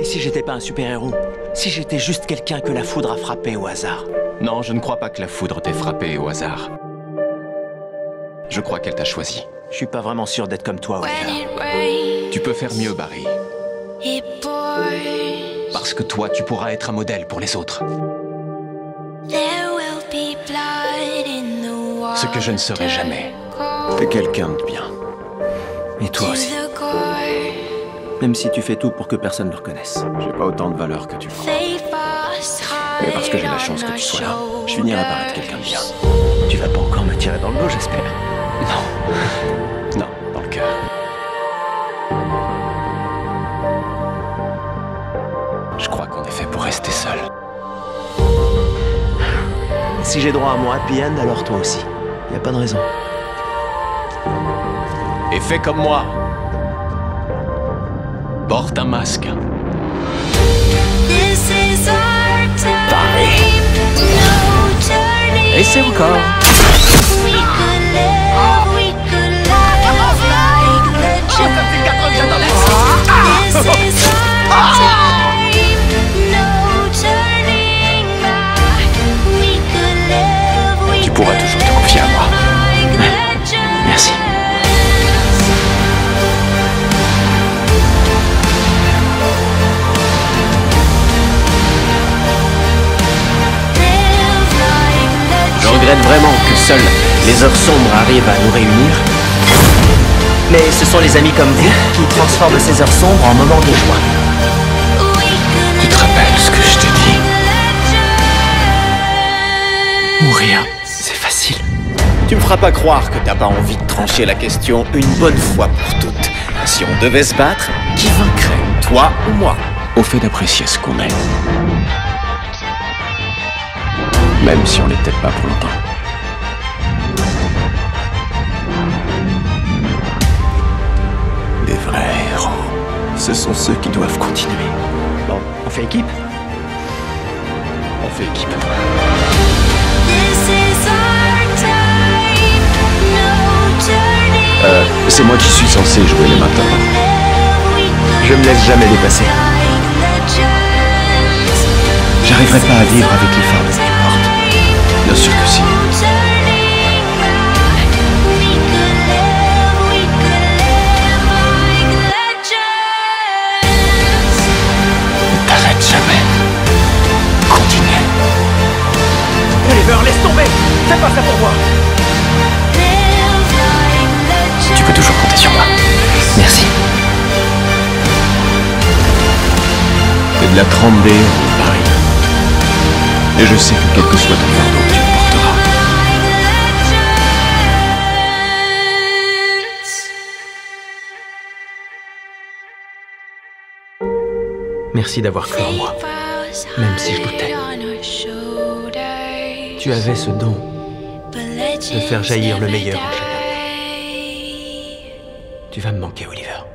Et si j'étais pas un super-héros? Si j'étais juste quelqu'un que la foudre a frappé au hasard? Non, je ne crois pas que la foudre t'ait frappé au hasard. Je crois qu'elle t'a choisi. Je suis pas vraiment sûr d'être comme toi, Oliver. Tu peux faire mieux, Barry. Parce que toi, tu pourras être un modèle pour les autres. Ce que je ne serai jamais. T'es quelqu'un de bien. Et toi aussi. Même si tu fais tout pour que personne ne le reconnaisse. J'ai pas autant de valeur que tu crois. Mais parce que j'ai la chance que tu sois là, je finirai par être quelqu'un de bien. Tu vas pas encore me tirer dans le dos, j'espère. Non. Non, dans le cœur. Je crois qu'on est fait pour rester seul. Si j'ai droit à mon happy end, alors toi aussi. Y a pas de raison. Et fais comme moi. Porte un masque. Pareil. Et c'est encore. Tu pourras toujours te confier à moi. Merci. Je regrette vraiment que seuls les heures sombres arrivent à nous réunir. Mais ce sont les amis comme vous qui transforment ces heures sombres en moments de joie. Tu te rappelles ce que je te dis? Mourir, c'est facile. Tu me feras pas croire que t'as pas envie de trancher la question une bonne fois pour toutes. Si on devait se battre, qui vaincrait, toi ou moi? Au fait d'apprécier ce qu'on est. Même si on n'est peut-être pas pour longtemps. Les vrais héros, ce sont ceux qui doivent continuer. Bon, on fait équipe? On fait équipe. C'est moi qui suis censé jouer les matins. Je me laisse jamais dépasser. J'arriverai pas à vivre avec les fardes que tu portes. Bien sûr que si. Ne t'arrête jamais. Continue. Oliver, laisse tomber! Fais pas ça pour moi! Tu peux toujours compter sur moi. Merci. T'es de la trempe des héros, Barry. Et je sais que quel que soit ton fardeau, tu le porteras. Merci d'avoir cru en moi, même si je doutais. Tu avais ce don de faire jaillir le meilleur en chacun. Tu vas me manquer, Oliver.